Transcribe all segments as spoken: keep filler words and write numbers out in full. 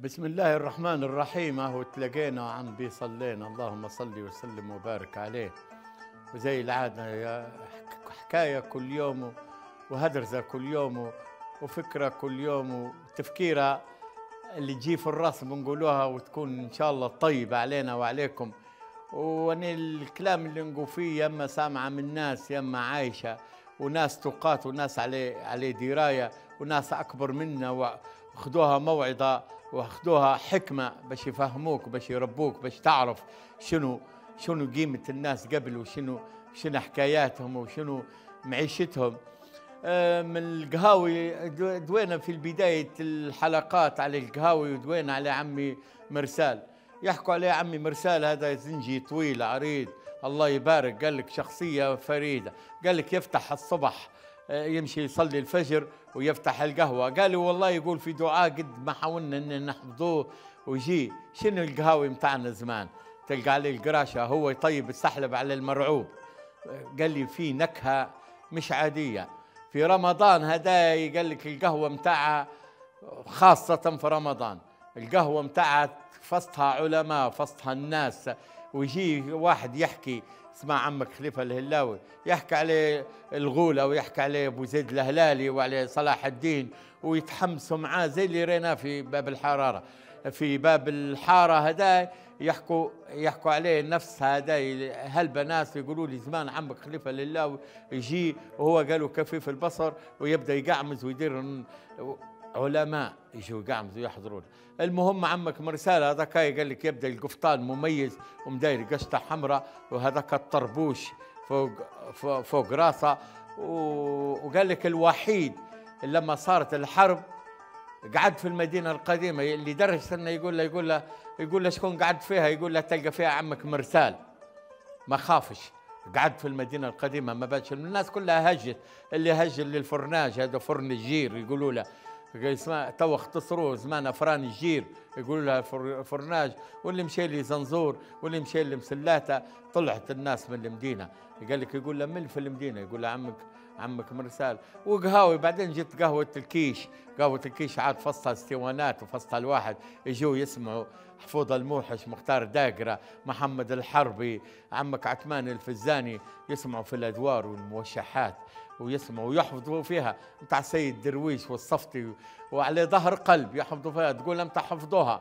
بسم الله الرحمن الرحيم. اهو تلاقينا عم بيصلينا، اللهم صل وسلم وبارك عليه. وزي العادة يا حكاية كل يوم وهدرزة كل يوم وفكرة كل يوم وتفكيرة اللي تجي في الراس بنقولوها وتكون إن شاء الله طيبة علينا وعليكم. وأنا الكلام اللي نقول فيه يما سامعة من ناس يما عايشة، وناس تقات وناس عليه عليه دراية، وناس أكبر منا وخذوها موعظة واخذوها حكمة باش يفهموك باش يربوك باش تعرف شنو شنو قيمة الناس قبل، وشنو شنو حكاياتهم وشنو معيشتهم. آه، من القهاوي دوينا في بداية الحلقات على القهاوي، ودوينا على عمي مرسال. يحكوا عليه عمي مرسال هذا زنجي طويل عريض الله يبارك، قال لك شخصية فريدة. قال لك يفتح الصبح يمشي يصلي الفجر ويفتح القهوة. قالوا والله يقول في دعاء قد ما حاولنا ان نحفظوه ويجي. شنو القهاوي متاعنا زمان تلقى عليه القراشة هو يطيب السحلب على المرعوب. قال لي في نكهة مش عادية في رمضان هداي. قال لك القهوة متاعها خاصة في رمضان، القهوة متاعها فصتها علماء فصتها الناس. ويجي واحد يحكي اسمع عمك خليفة الهلاوي يحكي عليه الغولة ويحكي عليه أبو زيد الهلالي وعليه صلاح الدين، ويتحمسوا معاه زي اللي ريناه في باب الحرارة. في باب الحارة هداي يحكوا يحكوا عليه نفس هداي هالبناس يقولوا لي زمان عمك خليفة الهلاوي يجي وهو قالوا كفيف البصر ويبدأ يقعمز ويدير علماء يجوا يقعمزوا يحضرون. المهم عمك مرسال هذاك قال لك يبدا القفطان مميز ومداير قشطه حمراء وهذاك الطربوش فوق فوق, فوق راسه. وقال لك الوحيد لما صارت الحرب قعد في المدينه القديمه اللي درج انه يقول له يقول له يقول له شكون قعد فيها؟ يقول له تلقى فيها عمك مرسال ما خافش. قعد في المدينه القديمه ما باتش، الناس كلها هجت. اللي هج للفرناج هذا فرن الجير يقولوا له اسمه تو اختصروه زمان فران الجير يقولوا لها فرناج. واللي مشي لي زنزور واللي مشي لي مسلاته. طلعت الناس من المدينه. قال لك يقول له من في المدينه؟ يقول له عمك عمك مرسال. وقهاوي بعدين جت قهوه الكيش. قهوه الكيش عاد فصلها اسطوانات وفصلها الواحد يجوا يسمعوا حفوظ الموحش مختار داقره محمد الحربي عمك عثمان الفزاني، يسمعوا في الادوار والموشحات ويسمعوا ويحفظوا فيها متاع سيد درويش والصفتي وعلى ظهر قلب يحفظوا فيها. تقول امتى حفظوها؟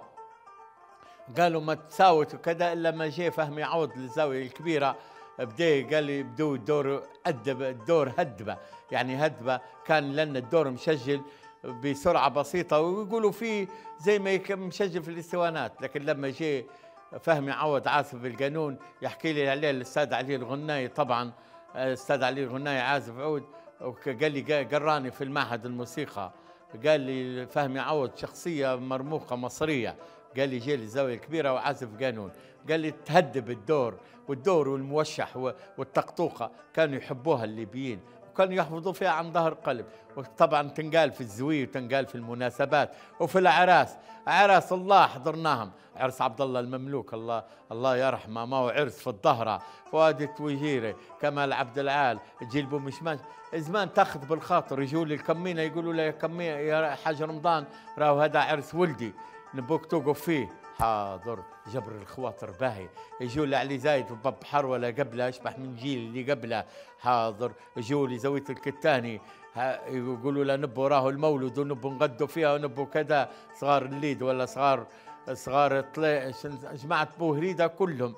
قالوا ما تساوت وكذا الا ما جاء فهمي عوض للزاويه الكبيره بدا قال لي بدو الدور أدب الدور هدبه، يعني هدبه كان لنا الدور مسجل بسرعه بسيطه ويقولوا فيه زي ما مسجل في الاسطوانات. لكن لما جاء فهمي عوض عازف القانون يحكي لي عليه الاستاذ علي الغناي، طبعا استاذ علي الغناي عازف عود، وقال لي قراني في المعهد الموسيقى. قال لي فهمي عوض شخصيه مرموقه مصريه. قال لي جاي الزاويه الكبيره وعازف قانون. قال لي تهدب الدور والدور والموشح والطقطوقه كانوا يحبوها الليبيين وكانوا يحفظوا فيها عن ظهر قلب. وطبعا تنقال في الزوي وتنقال في المناسبات وفي الاعراس. اعراس الله حضرناهم، عرس عبد الله المملوك الله الله يرحمه ما هو عرس في الظهره، فؤاد التويجيري كمال عبد العال جيل مشماش. زمان تاخذ بالخاطر يجوا لي الكمينه يقولوا لي يا كمينه يا حاج رمضان راهو هذا عرس ولدي نبوك توقف فيه. حاضر جبر الخواطر باهي. يجوا لي علي زايد وباب حروله قبله يشبح من جيل اللي قبله. حاضر يجوا لي زاويه الكتاني يقولوا له نبوا راهو المولد ونبوا نغدوا فيها ونبوا كذا. صغار الليد ولا صغار صغار طلع جماعه بوهريده كلهم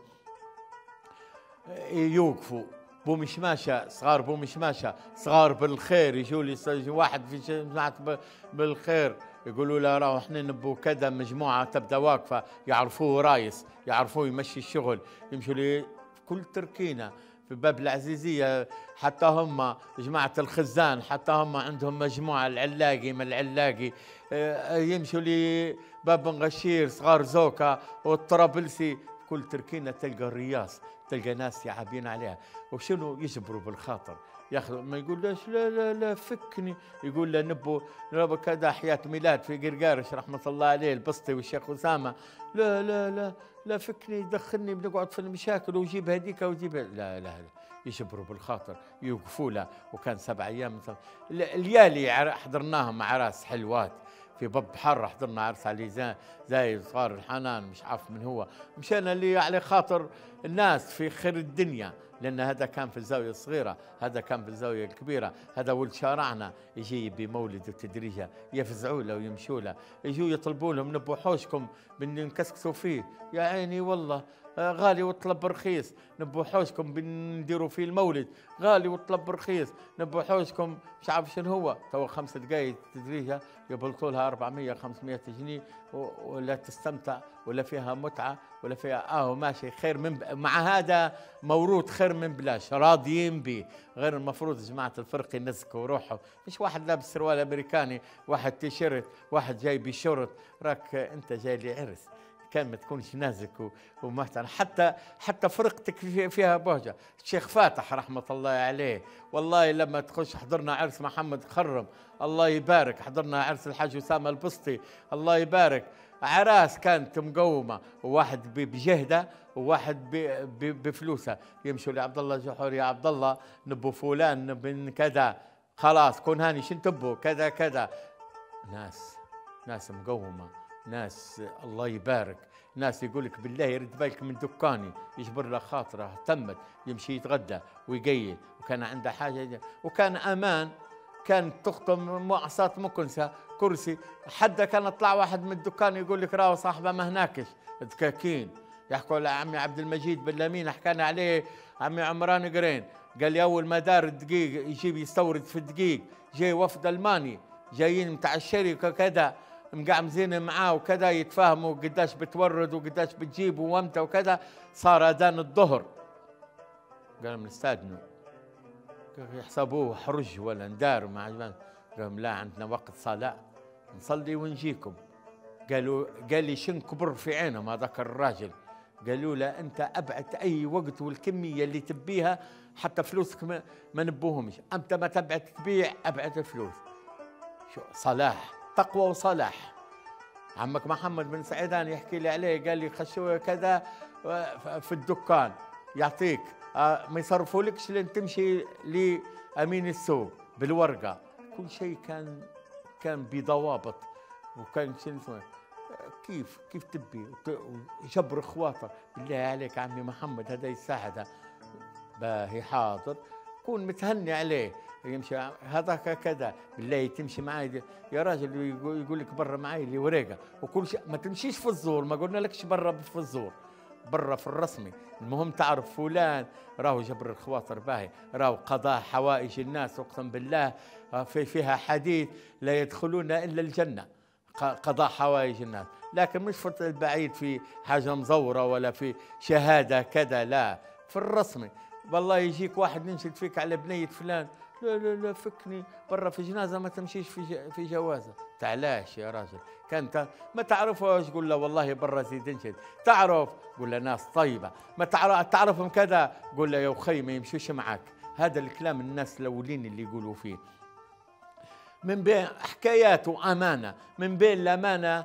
يوقفوا. بو مشماشة صغار بو مشماشة صغار بالخير يجوا لي واحد في جماعه بالخير يقولوا له راهو احنا نبو كذا مجموعه تبدا واقفه يعرفوه رايس يعرفوه يمشي الشغل يمشوا لي كل تركينه في باب العزيزيه. حتى هم جماعه الخزان حتى هم عندهم مجموعه العلاقي من العلاقي يمشوا لي باب غشير صغار زوكا والطرابلسي. كل تركينه تلقى الرياس تلقى ناس يعابين عليها وشنو يجبروا بالخاطر ياخذ ما يقولش لا لا لا فكني. يقول له نبو نبو كذا حياة ميلاد في قرقارش رحمة الله عليه البسطي والشيخ أسامة. لا لا لا لا فكني دخلني بنقعد في المشاكل وجيب هذيك وجيب لا لا لا يجبروا بالخاطر يوقفوا له. وكان سبع أيام الليالي حضرناهم مع راس حلوات في باب حر حضرنا عرس علي زا- زايد صار الحنان مش عارف من هو، مشينا اللي على خاطر الناس في خير الدنيا، لأن هذا كان في الزاوية الصغيرة، هذا كان في الزاوية الكبيرة، هذا ولد شارعنا يجي بمولد وتدريجة يفزعوا له ويمشوا له، يجوا يطلبوا لهم نبوا حوشكم بنكسكسوا فيه، يا عيني والله آه، غالي وطلب رخيص، نبوا حوشكم بنديروا فيه المولد، غالي وطلب رخيص، نبوا حوشكم مش عارف شنو هو، تو خمس دقائق تدريجة يبلطوا لها أربعمية خمسمية جنيه و- ولا تستمتع ولا فيها متعة ولا فيها اه ماشي خير من ب... مع هذا موروث خير من بلاش راضيين به، غير المفروض جماعة الفرق ينزكوا روحهم، مش واحد لابس سروال امريكاني، واحد تيشيرت، واحد جاي بشورت، راك انت جاي لي عرس، كان ما تكونش نازك و- ومحترم، حتى حتى فرقتك في- فيها بهجه، الشيخ فاتح رحمه الله عليه، والله لما تخش حضرنا عرس محمد خرم الله يبارك، حضرنا عرس الحاج اسامه البسطي الله يبارك، عراس كانت مقومه، وواحد ب- بجهده وواحد ب- ب- بفلوسه، يمشوا لعبد الله جحور يا عبد الله نبو فلان نبن كذا، خلاص كون هاني شن تبو كذا كذا، ناس ناس مقومه، ناس الله يبارك، ناس يقول لك بالله يرد بالك من دكاني، يجبر له خاطره اهتمت، يمشي يتغدى ويقيل، وكان عنده حاجه، وكان امان، كانت تخطم معصات مكنسه كرسي، حتى كان يطلع واحد من الدكان يقول لك راهو صاحبه ما هناكش دكاكين، يحكوا له عمي عبد المجيد باللمين حكانا عليه عمي عمران قرين، قال لي اول ما دار الدقيق يجيب يستورد في الدقيق، جاي وفد الماني جايين متاع الشركه كذا مقعمزين معاه وكذا يتفاهموا قداش بتورد وقداش بتجيب وامتى وكذا، صار اذان الظهر قالوا بنستاذنوا، يحسبوه حرج ولا ندار مع قال لهم لا عندنا وقت صلاة نصلي ونجيكم، قالوا قال لي شن كبر في عينهم هذاك الراجل، قالوا له انت ابعت اي وقت والكميه اللي تبيها حتى فلوسك ما, ما نبوهمش، انت ما تبعت تبيع ابعت الفلوس، شو صلاح تقوى وصلاح. عمك محمد بن سعيدان يحكي لي عليه قال لي خشوه كذا في الدكان يعطيك آه، ما يصرفولكش لين تمشي لامين السوق بالورقه، كل شيء كان كان بضوابط، وكان شنو اسمه كيف كيف تبي وجبر اخواتك، بالله عليك عمي محمد هذا يساعده، باهي حاضر كون متهني عليه، يمشي هذاك كذا بالله تمشي معي يا راجل يقول, يقول لك برا معي اللي وريقه وكل شيء، ما تمشيش في الزور، ما قلنا لكش برا في الزور، برا في الرسمي، المهم تعرف فلان راهو جبر الخواطر باهي، راهو قضاء حوائج الناس، اقسم بالله في فيها حديث لا يدخلون الا الجنه، قضاء حوائج الناس، لكن مش في البعيد في حاجه مزوره ولا في شهاده كذا، لا في الرسمي، والله يجيك واحد ننشد فيك على بنية فلان، لا لا لا فكني برا في جنازة ما تمشيش في في جوازة، تعلاش يا راجل، كانت ما تعرفوش قول له والله برا زيد انشد، تعرف قول له ناس طيبة، ما تعرف تعرفهم كذا قول له يا أخي ما يمشوش معك، هذا الكلام الناس الأولين اللي يقولوا فيه. من بين حكايات وأمانة، من بين الأمانة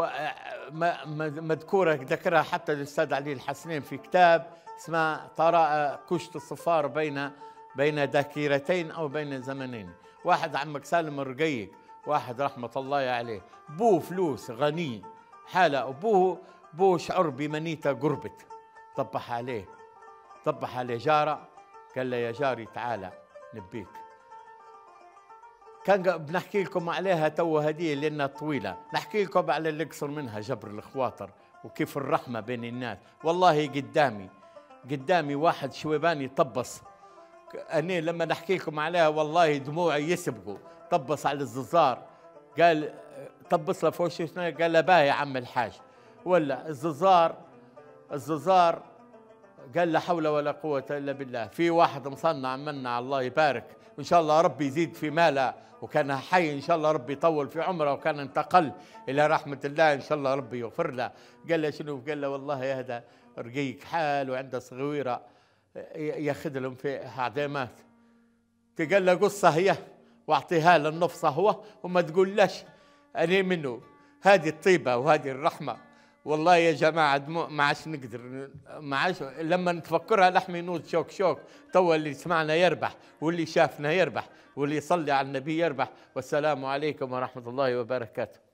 مذكورة ذكرها حتى الأستاذ علي الحسنين في كتاب اسمه طراء كشت الصفار بين بين ذاكرتين أو بين زمنين، واحد عمك سالم الرقيق، واحد رحمة الله عليه، بوه فلوس غني حالة، وبوه بوه شعر بمنيته قربت، طبح عليه طبح عليه جارة، قال له يا جاري تعالى نبيك، كان بنحكي لكم عليها تو هدية لأنها طويلة، نحكي لكم على اللي قصر منها جبر الخواطر وكيف الرحمة بين الناس، والله قدامي قدامي واحد شويباني طبص، أنا لما نحكي لكم عليها والله دموعي يسبقوا، طبص على الززار، قال طبص له فوق قال له باهي يا عم الحاج، ولا الززار الززار قال لا حول ولا قوة إلا بالله، في واحد مصنع منا الله يبارك وإن شاء الله ربي يزيد في ماله، وكان حي إن شاء الله ربي يطول في عمره، وكان انتقل إلى رحمة الله إن شاء الله ربي يغفر له، قال له شنو؟ قال له والله هذا رقيق حال وعنده صغيرة ياخذ لهم في عديمات، قال له قصة هي واعطيها له النفصة هو وما تقولش أنا منه، هذه الطيبة وهذه الرحمة، والله يا جماعة ما عادش نقدر، ما عادش لما نتفكرها لحم ينوض شوك شوك، تو اللي سمعنا يربح واللي شافنا يربح واللي يصلي على النبي يربح، والسلام عليكم ورحمة الله وبركاته.